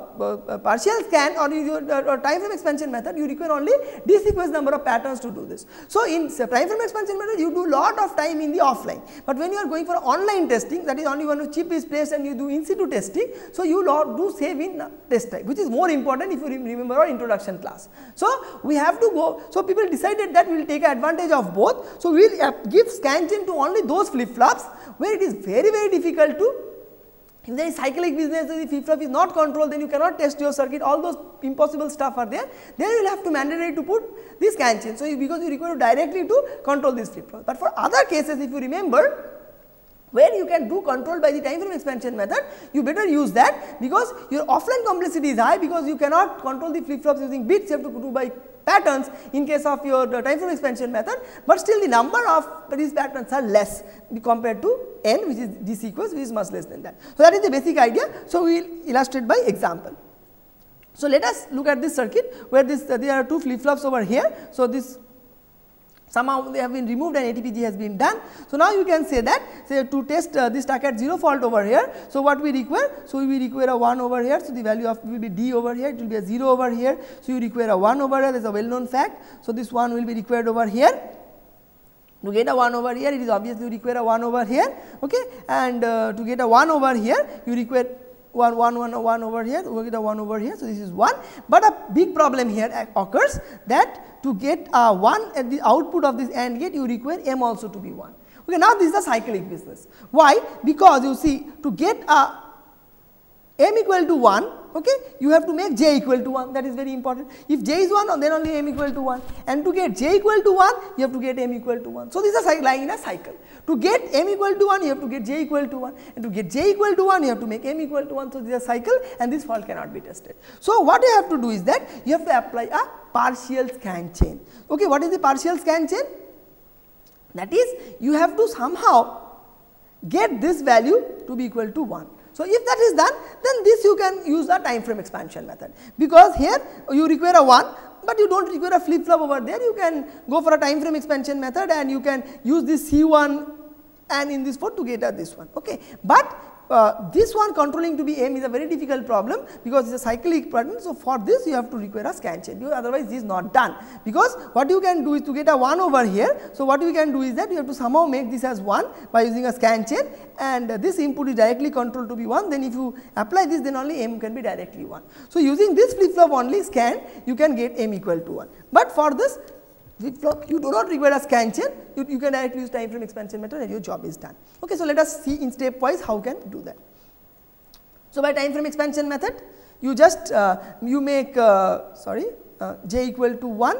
partial scan or time frame expansion method, you require only d sequence number of patterns to do this. So, in time frame expansion method, you do lot of time in the offline, but when you are going for online testing, that is only when a chip is placed and you do in situ testing, so you do save in test time, which is more important if you remember our introduction class. So, we have to go, so people decided that we will take advantage of both. So, we will give scan chain to only those flip flops where it is very difficult to, if there is cyclic business, the flip flop is not controlled, then you cannot test your circuit, all those impossible stuff are there, then you will have to mandatory to put this scan chain. So, because you require directly to control this flip flop. But for other cases, if you remember, where you can do control by the time frame expansion method, you better use that, because your offline complexity is high, because you cannot control the flip flops using bits, you have to do by patterns in case of your time frame expansion method, but still the number of these patterns are less compared to n, which is d sequence, which is much less than that. So, that is the basic idea. So, we will illustrate by example. So, let us look at this circuit where there are two flip flops over here. So, this somehow they have been removed and ATPG has been done. So, now you can say that, say to test this stack at 0 fault over here. So, what we require? So, we require a 1 over here. So, the value of will be d over here, it will be a 0 over here. So, you require a 1 over here, that is a well known fact. So, this 1 will be required over here. To get a 1 over here, it is obviously you require a 1 over here, okay, and to get a 1 over here, you require 1 over here, we get a 1 over here. So, this is 1, but a big problem here occurs that to get a 1 at the output of this AND gate, you require M also to be 1. Okay, now this is a cyclic business. Why? Because you see, to get a M equal to 1, okay, you have to make J equal to 1, that is very important. If J is 1, then only M equal to 1, and to get J equal to 1, you have to get M equal to 1. So, this is lying in a cycle. To get M equal to 1, you have to get J equal to 1, and to get J equal to 1, you have to make M equal to 1. So, this is a cycle, and this fault cannot be tested. So, what you have to do is that you have to apply a partial scan chain. Okay, what is the partial scan chain? That is, you have to somehow get this value to be equal to 1. So, if that is done, then this you can use a time frame expansion method, because here you require a 1, but you do not require a flip flop over there. You can go for a time frame expansion method, and you can use this C1 and in this 4 to get this one. Okay. But this one controlling to be M is a very difficult problem, because it is a cyclic pattern. So, for this you have to require a scan chain, otherwise this is not done, because what you can do is to get a 1 over here. So, what we can do is that you have to somehow make this as 1 by using a scan chain, and this input is directly controlled to be 1. Then if you apply this, then only M can be directly 1. So, using this flip flop only scan, you can get M equal to 1, but for this flip flop you do not require a scan chain, you can directly use time frame expansion method and your job is done. Okay, so, let us see in stepwise how can do that. So, by time frame expansion method, you just you make J equal to 1,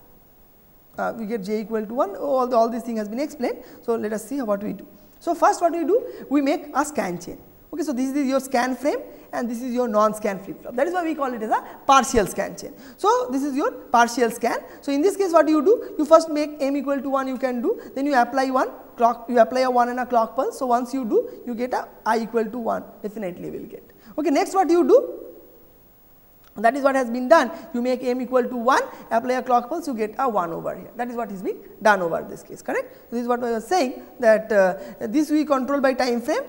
we get J equal to 1, all this thing has been explained. So, let us see what we do. So, first what we do, we make a scan chain. Okay, so, this is your scan frame and this is your non-scan flip flop, that is why we call it as a partial scan chain. So, this is your partial scan. So, in this case what you do, you first make M equal to 1, you can do, then you apply you apply a 1 and a clock pulse. So, once you do, you get a I equal to 1, definitely will get. Okay, next what you do, that is what has been done, you make M equal to 1, apply a clock pulse, you get a 1 over here, that is what is being done over this case, correct. So, this is what I was saying, that this we control by time frame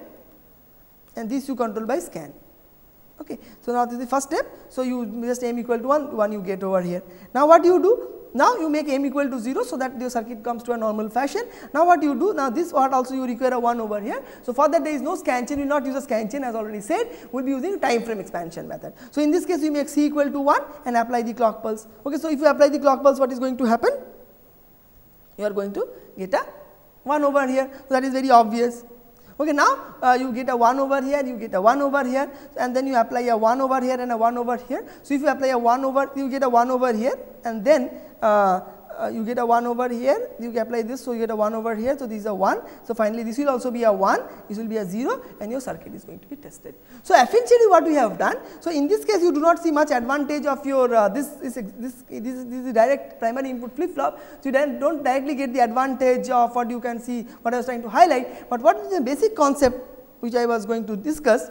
and this you control by scan. Okay. So, now this is the first step. So, you just M equal to 1 you get over here. Now, what you do? Now, you make M equal to 0, so that your circuit comes to a normal fashion. Now, what you do? Now, this part also you require a 1 over here. So, for that there is no scan chain, you will not use a scan chain as already said, we will be using time frame expansion method. So, in this case you make C equal to 1 and apply the clock pulse. Okay. So, if you apply the clock pulse, what is going to happen? You are going to get a 1 over here. So, that is very obvious. Okay, now you get a 1 over here, you get a 1 over here, and then you apply a 1 over here and a 1 over here. So, if you apply a 1 over, you get a 1 over here, and then you get a 1 over here, you apply this, so you get a 1 over here. So, this is a 1. So, finally, this will also be a 1, this will be a 0, and your circuit is going to be tested. So, essentially what we have done, so in this case you do not see much advantage of your this is a direct primary input flip flop. So, you do not directly get the advantage of what you can see, what I was trying to highlight, but what is the basic concept which I was going to discuss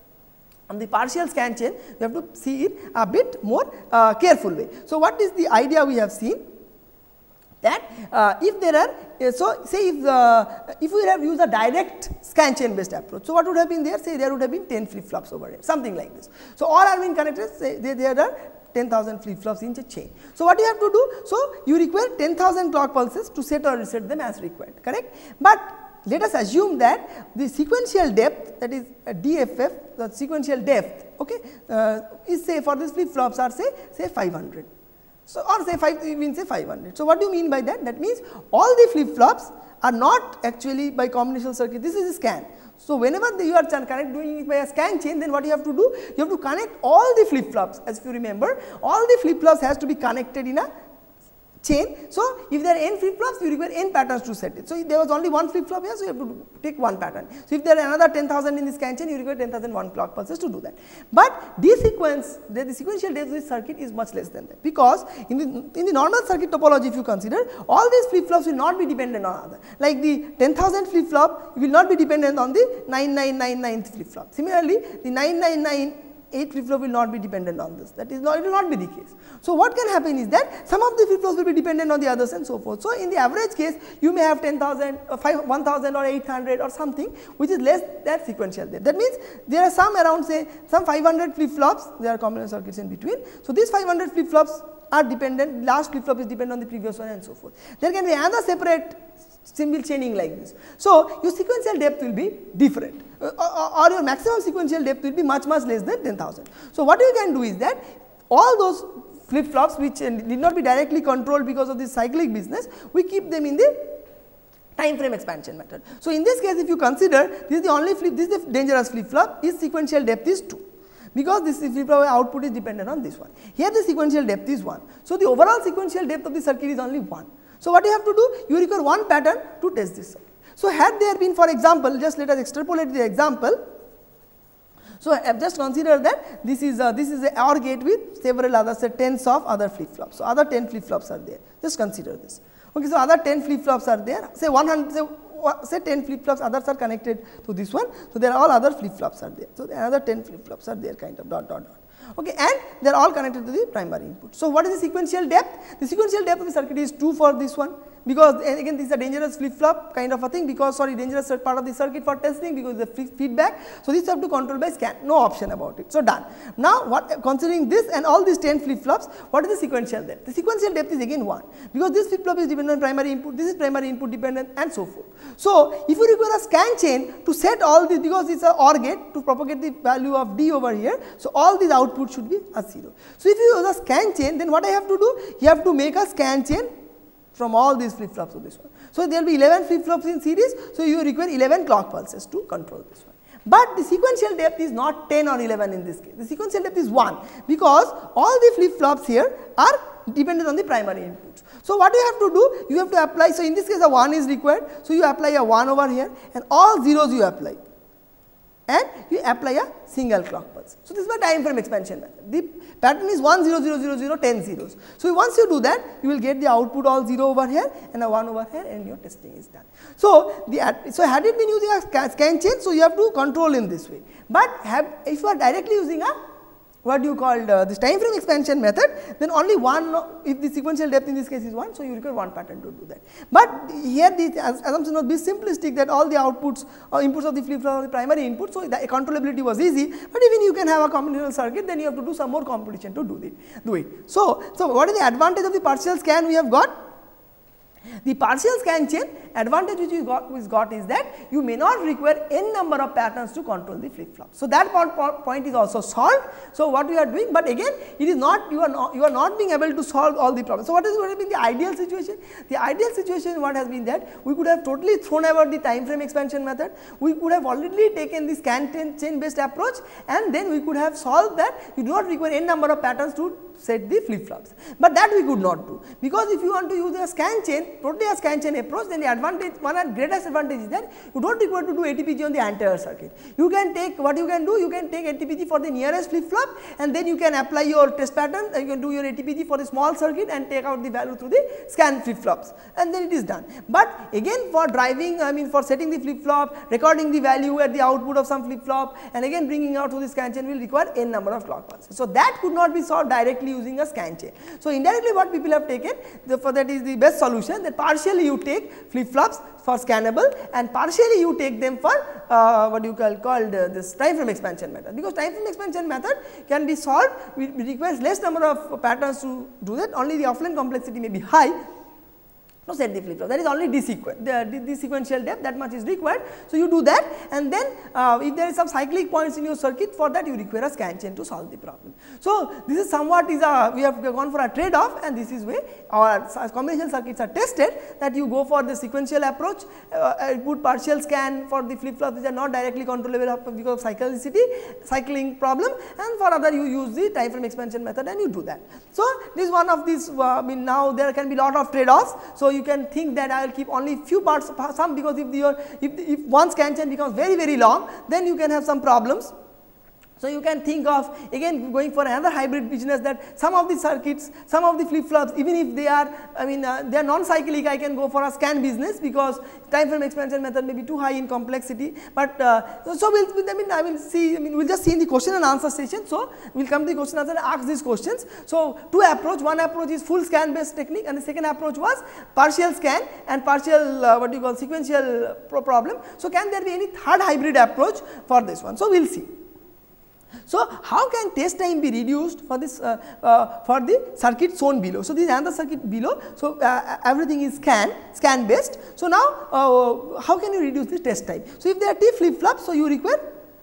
on the partial scan chain, we have to see it a bit more careful way. So, what is the idea we have seen? That if there are, so say if we have used a direct scan chain based approach, so what would have been there? Say there would have been 10 flip flops over here, something like this. So, all are being connected, say there are 10,000 flip flops in a chain. So, what you have to do? So, you require 10,000 clock pulses to set or reset them as required, correct. But let us assume that the sequential depth, that is DFF, the sequential depth, okay, is say for these flip flops are say 500. So, or say 500. So, what do you mean by that? That means all the flip flops are not actually by combinational circuit, this is a scan. So, whenever you are doing it by a scan chain, then what you have to do? You have to connect all the flip flops, as if you remember, all the flip flops has to be connected in a chain. So, if there are n flip flops, you require n patterns to set it. So, if there was only one flip flop here, so you have to take one pattern. So, if there are another 10,000 in this scan chain, you require 10,001 clock pulses to do that. But the sequential depth of this circuit is much less than that, because in the normal circuit topology, if you consider, all these flip flops will not be dependent on other. Like the 10,000 flip flop will not be dependent on the 9999th flip flop. Similarly, the 9998 flip flop will not be dependent on this, that is not, it will not be the case. So, what can happen is that some of the flip flops will be dependent on the others and so forth. So, in the average case, you may have 10,000 or 1,000 or 800 or something which is less than sequential depth. That means, there are some around say some 500 flip flops, there are combinational circuits in between. So, these 500 flip flops are dependent, last flip flop is dependent on the previous one and so forth. There can be another separate symbol chaining like this. So, your sequential depth will be different or your maximum sequential depth will be much less than 10,000. So, what you can do is that all those flip flops which need not be directly controlled because of this cyclic business, we keep them in the time frame expansion method. So, in this case if you consider this is the only flip, this is the dangerous flip flop, its sequential depth is 2. Because this flip flop output is dependent on this one. Here the sequential depth is 1. So, the overall sequential depth of the circuit is only 1. So, what you have to do? You require one pattern to test this circuit. So, had there been, for example, just let us extrapolate the example. So, I have just considered that this is a OR gate with several other say tens of other flip flops. So, other 10 flip flops are there, just consider this. Okay, so, other 10 flip flops are there, say 100, say 10 flip flops others are connected to this one. So, there are all other flip flops are there. So, another 10 flip flops are there kind of dot. Okay, and they are all connected to the primary input. So, what is the sequential depth? The sequential depth of the circuit is 2 for this one, because again this is a dangerous flip flop kind of a thing, because dangerous part of the circuit for testing because the feedback. So, this you have to control by scan, no option about it. So, done. Now, considering this and all these 10 flip flops, what is the sequential depth? The sequential depth is again 1, because this flip flop is dependent on primary input, this is primary input dependent and so forth. So, if you require a scan chain to set all this, because it is a OR gate to propagate the value of D over here. So, all these outputs should be a 0. So, if you use a scan chain, then what I have to do? You have to make a scan chain from all these flip flops of this one. So, there will be 11 flip flops in series. So, you require 11 clock pulses to control this one. But the sequential depth is not 10 or 11 in this case. The sequential depth is 1, because all the flip flops here are dependent on the primary inputs. So, what you have to do? You have to apply. So, in this case a 1 is required. So, you apply a 1 over here and all zeros you apply, and you apply a single clock pulse. So, this is my time frame expansion method. The pattern is 1 0 0 0 0 10 zeros. So, once you do that, you will get the output all 0 over here and a 1 over here, and your testing is done. So, had it been using a scan chain, so you have to control in this way. But if you are directly using a what you call this time frame expansion method, then only one, if the sequential depth in this case is 1, so you require one pattern to do that. But here the assumption was be simplistic, that all the outputs or inputs of the flip flop are the primary input, so the controllability was easy. But even you can have a combinatorial circuit, then you have to do some more computation to do it. So what is the advantage of the partial scan we have got? The partial scan chain advantage which we got is that you may not require n number of patterns to control the flip flop. So, that point is also solved. So, what we are doing, but again it is not, you are not being able to solve all the problems. So, what has been the ideal situation? The ideal situation what has been that we could have totally thrown out the time frame expansion method, we could have already taken the scan chain based approach, and then we could have solved that you do not require n number of patterns to set the flip flops. But that we could not do, because if you want to use a scan chain, totally a scan chain approach, then the advantage, one and greatest advantage is that you do not require to do ATPG on the entire circuit. You can take, what you can do, you can take ATPG for the nearest flip flop, and then you can apply your test pattern, and you can do your ATPG for the small circuit and take out the value through the scan flip flops, and then it is done. But again for driving, for setting the flip flop, recording the value at the output of some flip flop, and again bringing out through the scan chain will require n number of clock pulses. So, that could not be solved directly using a scan chain. So, indirectly what people have taken, for that is the best solution, that partially you take flip flops for scannable and partially you take them for what you called this time frame expansion method, because time frame expansion method can be solved, it requires less number of patterns to do that, only the offline complexity may be high to set the flip flop. That is only the sequential depth, that much is required. So, you do that, and then if there is some cyclic points in your circuit, for that you require a scan chain to solve the problem. So, this is somewhat we have gone for a trade off, and this is where our combination circuits are tested, that you go for the sequential approach, put partial scan for the flip flops which are not directly controllable because of cycling problem, and for other you use the time frame expansion method and you do that. So, this is one of these, now there can be lot of trade offs. So, you can think that I will keep only few parts, some, because if one scan chain becomes very long, then you can have some problems. So, you can think of again going for another hybrid business, that some of the circuits, some of the flip flops, even if they are they are non-cyclic, I can go for a scan business, because time frame expansion method may be too high in complexity. But so we'll just see in the question and answer session. So, we will come to the question and answer and ask these questions. So, two approach, one approach is full scan based technique, and the second approach was partial scan and partial sequential problem. So, can there be any third hybrid approach for this one? So, we will see. So, how can test time be reduced for this for the circuit shown below? So, this is another circuit below. So, everything is scan based. So, now how can you reduce the test time? So, if there are T flip flops, so you require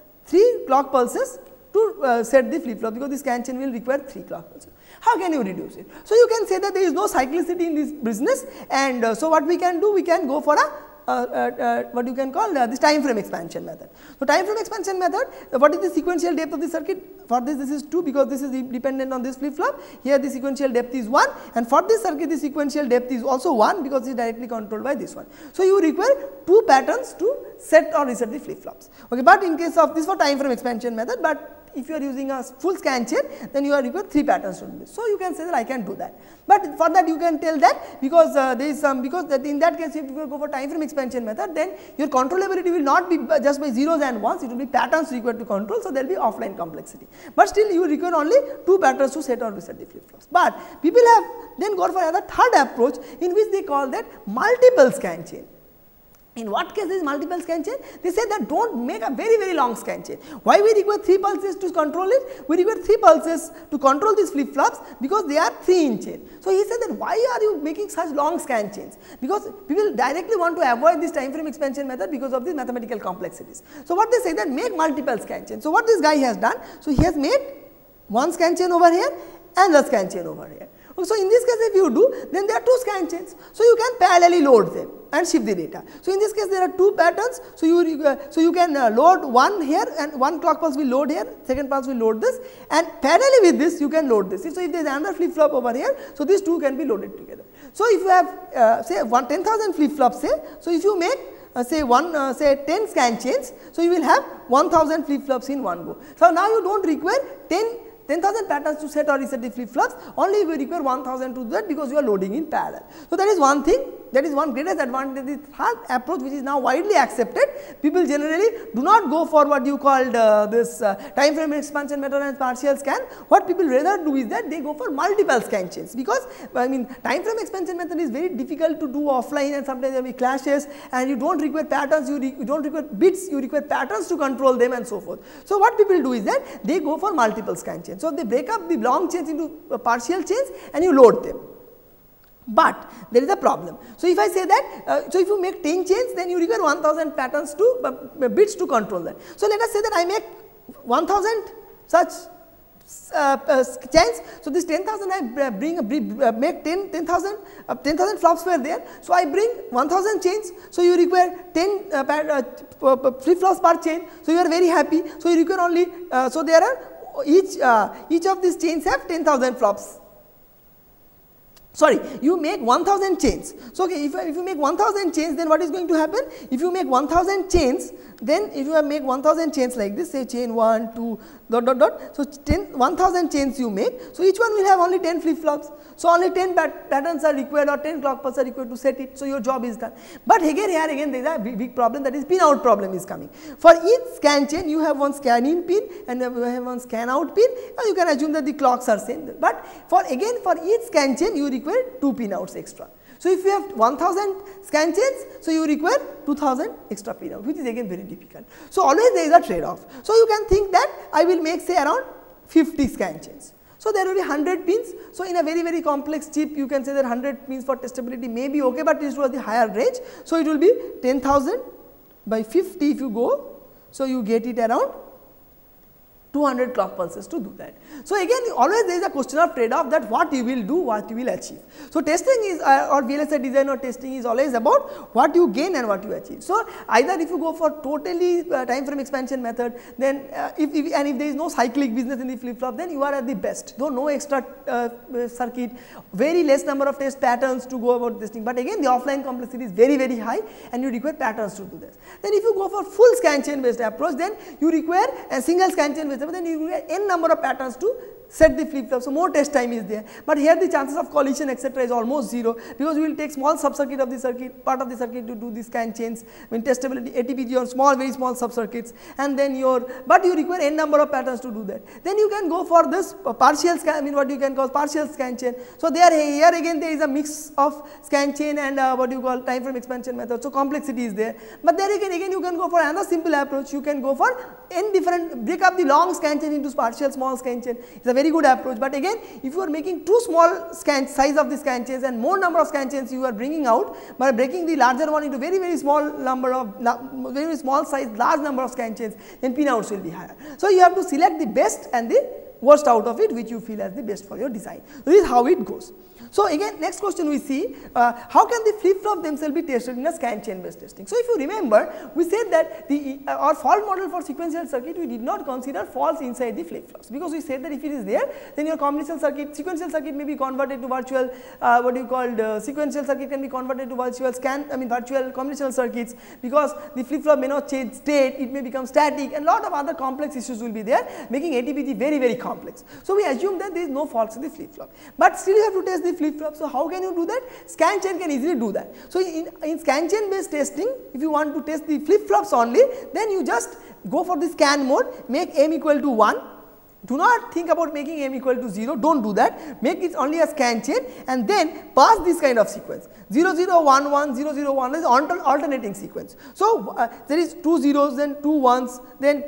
3 clock pulses to set the flip flop, because the scan chain will require 3 clock pulses. How can you reduce it? So, you can say that there is no cyclicity in this business, and so what we can do, we can go for a what you can call this time frame expansion method. So, time frame expansion method, what is the sequential depth of the circuit? For this is 2, because this is dependent on this flip flop. Here the sequential depth is 1, and for this circuit the sequential depth is also 1, because it is directly controlled by this one. So, you require 2 patterns to set or reset the flip flops. Okay, but in case of this for time frame expansion method, but if you are using a full scan chain, then you are required 3 patterns to do this. So, you can say that I can do that, but for that you can tell that, because there is some, because that in that case if you go for time frame expansion method, then your controllability will not be just by zeros and ones, it will be patterns required to control. So, there will be offline complexity, but still you require only 2 patterns to set or reset the flip flops. But people have then gone for another third approach, in which they call that multiple scan chain. In what case is multiple scan chain? They say that don't make a very long scan chain. Why we require 3 pulses to control it? We require 3 pulses to control these flip flops, because they are 3 in chain. So, he said that why are you making such long scan chains? Because people directly want to avoid this time frame expansion method because of these mathematical complexities. So, what they say that make multiple scan chains. So, what this guy has done? So, he has made one scan chain over here and the scan chain over here. So, in this case if you do, then there are 2 scan chains. So, you can parallelly load them and shift the data. So, in this case there are 2 patterns. So, you can load one here, and one clock pulse will load here, second pulse will load this, and parallelly with this you can load this. So, if there is another flip flop over here, so these 2 can be loaded together. So, if you have say 10,000 flip flops, say, so if you make say 10 scan chains, so you will have 1000 flip flops in one go. So, now you do not require 10,000 patterns to set or reset the flip flops, only we require 1000 to do that, because you are loading in parallel. So, that is one thing, that is one greatest advantage. The third approach, which is now widely accepted, people generally do not go for what you called this time frame expansion method and partial scan. What people rather do is that they go for multiple scan chains, because I mean time frame expansion method is very difficult to do offline, and sometimes there will be clashes, and you do not require patterns, you do not require bits, you require patterns to control them and so forth. So, what people do is that they go for multiple scan chains. So, they break up the long chains into partial chains and you load them. But there is a problem. So, if I say that, so if you make 10 chains, then you require 1000 patterns to bits to control that. So, let us say that I make 1000 such chains. So, this 10,000 I make 10,000 flops were there. So, I bring 1000 chains. So, you require 10 flip flops per chain. So, you are very happy. So, you require only, so there are each of these chains have 10,000 flops. Sorry, you make 1000 chains. So, okay, if you make 1000 chains, then what is going to happen? If you make 1000 chains, then if you make 1000 chains like this, say chain 1, 2, dot dot dot. So, 1000 chains you make. So, each one will have only 10 flip flops. So, only 10 patterns are required, or 10 clock pulses are required to set it. So, your job is done. But here again there is a big problem, that is pin out problem is coming. For each scan chain you have one scan in pin and you have one scan out pin, and you can assume that the clocks are same. But for each scan chain you require 2 pin outs extra. So, if you have 1000 scan chains, so you require 2000 extra pin out, which is again very difficult. So, always there is a trade off. So, you can think that I will make say around 50 scan chains. So, there will be 100 pins. So, in a very complex chip, you can say that 100 pins for testability may be okay, but it was the higher range. So, it will be 10,000 by 50 if you go. So, you get it around 200 clock pulses to do that. So, again always there is a question of trade off, that what you will do, what you will achieve. So, testing is or VLSI design or testing is always about what you gain and what you achieve. So, either if you go for totally time frame expansion method, then if there is no cyclic business in the flip flop, then you are at the best, though no extra circuit, very less number of test patterns to go about testing, but again the offline complexity is very high and you require patterns to do this. Then if you go for full scan chain based approach, then you require a single scan chain based, then you require n number of patterns to set the flip flop. So more test time is there, but here the chances of collision etc. is almost 0, because we will take small sub circuit of the circuit, part of the circuit to do the scan chains, I mean testability, ATPG or small, very small sub circuits, and then but you require n number of patterns to do that. Then you can go for this partial scan, I mean what you can call partial scan chain. So there, here again there is a mix of scan chain and what you call time frame expansion method. So complexity is there, but there again you can go for another simple approach. You can go for n different, break up the long scan chain into partial small scan chain. It's a very good approach, but again if you are making too small scan size of the scan chains and more number of scan chains you are bringing out by breaking the larger one into very small number of very small size large number of scan chains, then pinouts will be higher. So you have to select the best and the worst out of it, which you feel as the best for your design. So this is how it goes. So again next question we see, how can the flip flop themselves be tested in a scan chain based testing. So if you remember, we said that our fault model for sequential circuit, we did not consider faults inside the flip flops, because we said that if it is there, then your combinational circuit, sequential circuit may be converted to virtual, what you call sequential circuit can be converted to virtual virtual combinational circuits, because the flip flop may not change state, it may become static, and lot of other complex issues will be there, making ATPG very complex. So we assume that there is no faults in the flip flop, but still you have to test the flip flop. So how can you do that? Scan chain can easily do that. So in scan chain based testing, if you want to test the flip flops only, then you just go for the scan mode, make m equal to 1. Do not think about making m equal to 0, do not do that, make it only a scan chain and then pass this kind of sequence 0 0 1 1 0 0 1 is alternating sequence. So there is 2 zeros, then 2 ones, then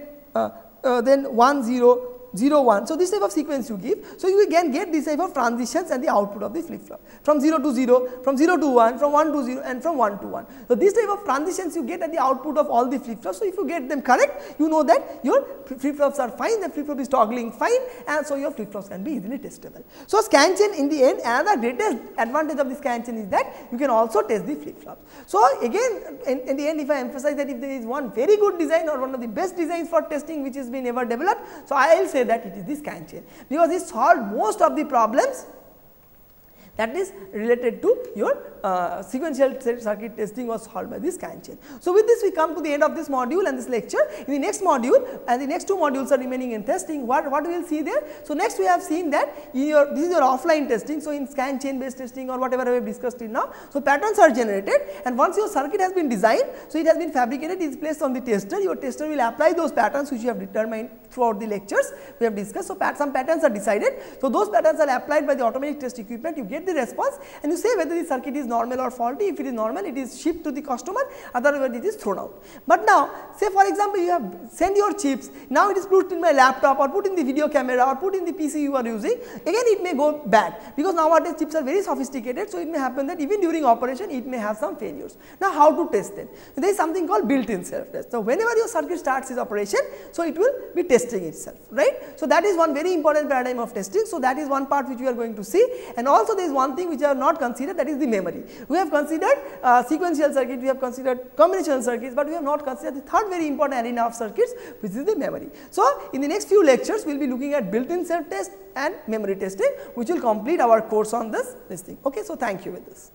1 0 0 1. So this type of sequence you give, so you can get this type of transitions and the output of the flip flop from 0 to 0, from 0 to 1, from 1 to 0 and from 1 to 1. So this type of transitions you get at the output of all the flip flops. So if you get them correct, you know that your flip flops are fine, the flip flop is toggling fine, and so your flip flops can be easily testable. So scan chain in the end, another greatest advantage of the scan chain is that you can also test the flip flops. So again in the end, if I emphasize that if there is one very good design or one of the best designs for testing which has been ever developed, so I will say that it is the scan chain, because it solved most of the problems that is related to your sequential circuit testing was solved by this scan chain. So with this we come to the end of this module and this lecture. In the next module, and the next 2 modules are remaining in testing, what we will see there. So next we have seen that in this is your offline testing. So in scan chain based testing or whatever we have discussed till now, so patterns are generated, and once your circuit has been designed, so it has been fabricated, it is placed on the tester, your tester will apply those patterns which you have determined throughout the lectures we have discussed. So some patterns are decided, so those patterns are applied by the automatic test equipment, you get the response and you say whether the circuit is normal or faulty. If it is normal, it is shipped to the customer, otherwise it is thrown out. But now say for example you have sent your chips, now it is put in my laptop or put in the video camera or put in the PC you are using, again it may go bad, because nowadays chips are very sophisticated, so it may happen that even during operation it may have some failures. Now how to test them? There is something called built-in self-test. So whenever your circuit starts its operation, so it will be testing itself, right. So that is one very important paradigm of testing. So that is one part which we are going to see, and also there is one thing which I have not considered, that is the memory. We have considered sequential circuit, we have considered combinational circuits, but we have not considered the third very important arena of circuits, which is the memory. So in the next few lectures we will be looking at built-in self-test and memory testing, which will complete our course on this thing. Okay, so thank you with this.